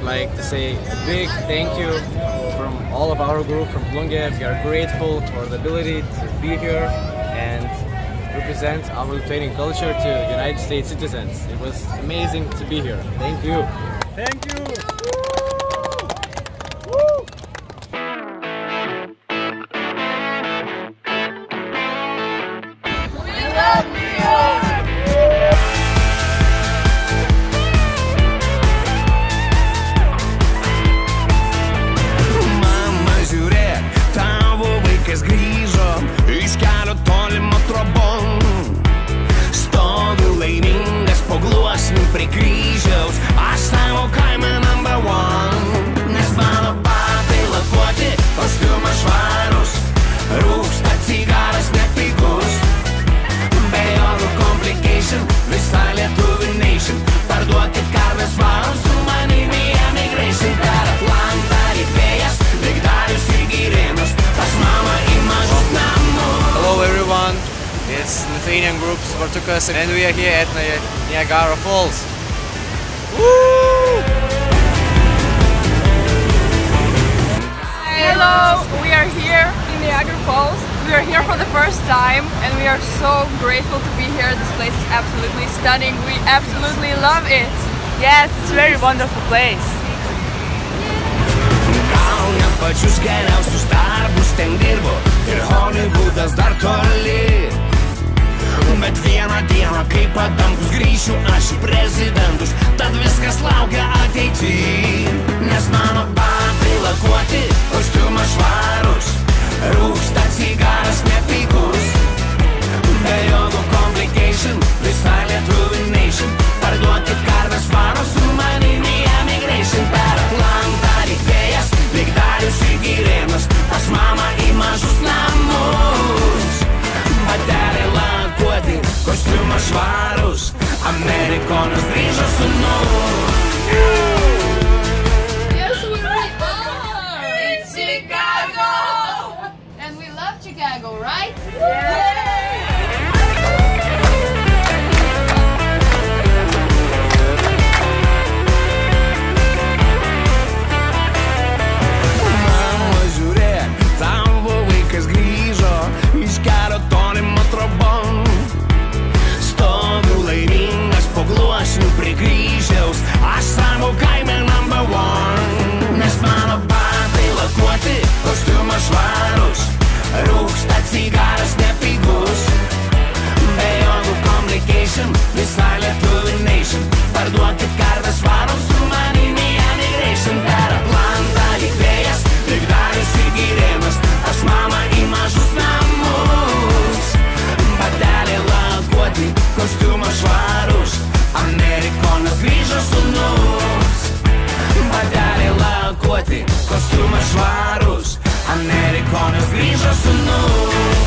like to say a big thank you from all of our group from Plungė. We are grateful for the ability to be here and represent our Lithuanian culture to United States citizens. It was amazing to be here. Thank you. Thank you. Prie kryžiaus, aš savo kaime #1. Nes mano batai lakuoti, kostiumas švarus, rūksta cigaras nepigus. Be jokių complication, visa lietuvių nation. Parduokit karves varus, su manimi emigration. Per Atlantą rytvėjas, Vigdalius ir Girėnas, pas mamą į mažus namus. Hello everyone, it's Lithuanian group Suvartukas and we are here at Niagara Falls. Hello, we are here in Niagara Falls. We are here for the first time and we are so grateful to be here. This place is absolutely stunning. We absolutely love it. Yes, it's a very wonderful place. Gal ne pačius geriausius darbus ten dirbo ir Hollywoodas dar toli. Bet vieną dieną, kai Adamkus grįšiu aš į prezidentus, tad viskas laukia ateity. Nes mano batai lakuoti, kostiumas švarus, rūksta cigaras nepigus. Be jokių complication, visa lietuvių nation. Parduokit karves varus, su manimi emigration. Per Atlantą rytvėjas, Vigdalius ir Girėnas, pas mamą į mažus namus. Bateliai lakuoti, kostiumas švarus, Amerikonas grįžo sūnus. Yes, we are in Chicago! And we love Chicago, right? Yeah! Mama, žiūrėk, tavo vaikas grįžo iš kelio tolimo trobon. Stoviu laimingas po gluosniu prie kryžiaus, aš savo kaime #1. Nes mano batai lakuoti, kostiumas švarus, rūksta cigaras nepigus. Be jokių complication, visa lietuvių nation. Parduokit karves varus, su manimi emigration. Per Atlantą rytvėjas, Vigdalius ir Girėnas, pas mamą į mažus namus. Bateliai lakuoti, kostiumas švarus, Amerikonas grįžo sūnus. Bateliai lakuoti, kostiumas švarus, Amerikonas grįžo sūnus.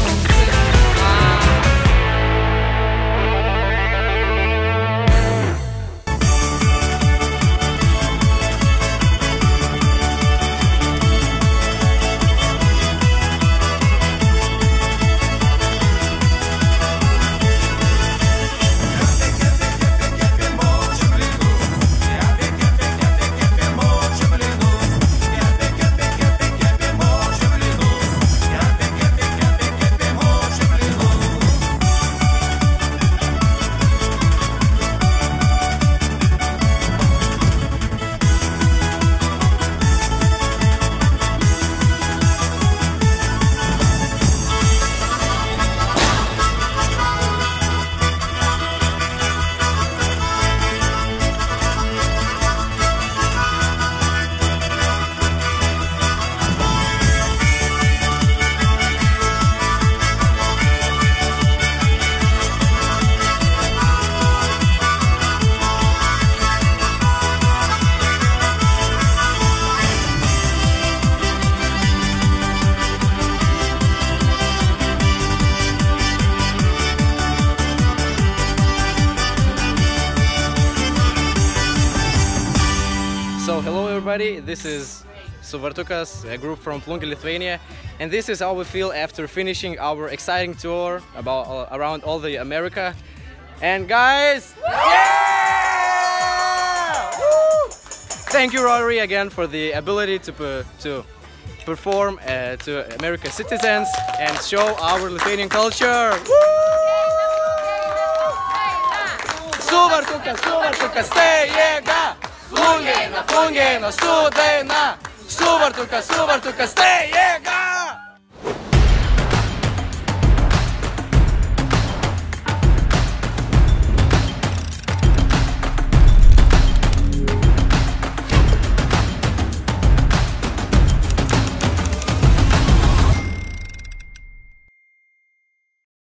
So hello everybody, this is Suvartukas, a group from Plungė, Lithuania, and this is how we feel after finishing our exciting tour around all the America. And guys, yeah! Woo! thank you, Rory, again for the ability to perform to American citizens and show our Lithuanian culture. Suvartukas, suvartukas, tai jėga, plungėna, plungėna, su daina. Suvartukas, suvartukas, tai jėga.